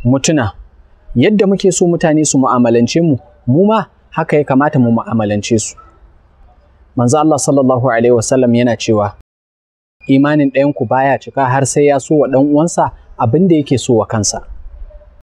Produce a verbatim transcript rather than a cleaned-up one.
mutuna yadda muke so mutane su mu'amalance mu, mu ma haka ya kamata mu mu'amalance su. Manzo Allah sallallahu alaihi wasallam yana cewa imanin ɗayanku baya cika har sai ya so wa ɗan uwansa abin da yake so wa kansa.